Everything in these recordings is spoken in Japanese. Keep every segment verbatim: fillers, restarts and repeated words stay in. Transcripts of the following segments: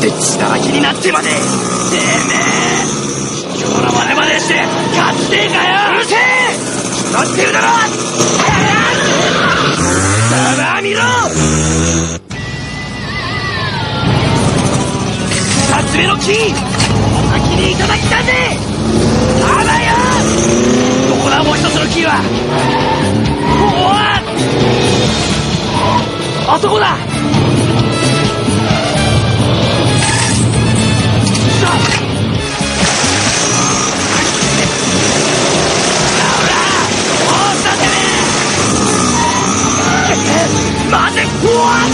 で血だらけになってまで。てめえ卑怯な真似までして勝つてえかよ。うるせえ決まってるだろ。さあ見ろ。二つ目の木お先にいただきたぜ。あばよ。どこだもう一つの木は。おおあそこだ。待て。うわっ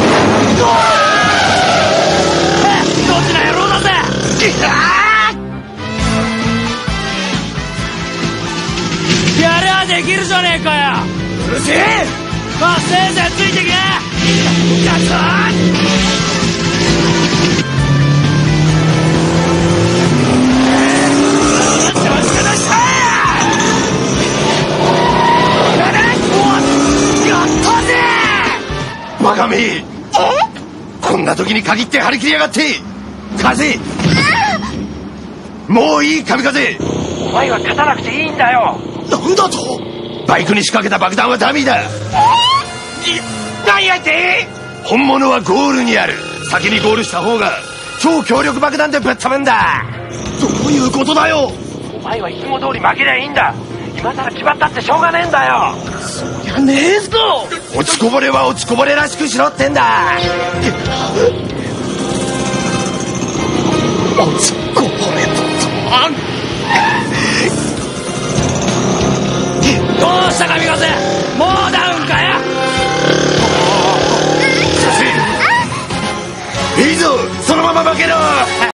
どっちの野郎だぜ。やれはできるじゃねえかよ。うるせえ。まあせいぜいついてけ。ガツバカめ。えこんな時に限って張り切りやがって。風もういい神風。お前は勝たなくていいんだよ。なんだと。バイクに仕掛けた爆弾はダミーだ。えー、何やって本物はゴールにある。先にゴールした方が超強力爆弾でぶっ飛ぶんだ。どういうことだよ。お前はいつも通り負けりゃいいんだ。今さら決まったってしょうがねえんだよ。そうやねえぞ。落ちこぼれは落ちこぼれらしくしろってんだ。落ちこぼれだ。どうした神風。もうダウンかよ。いいぞそのまま負けろ。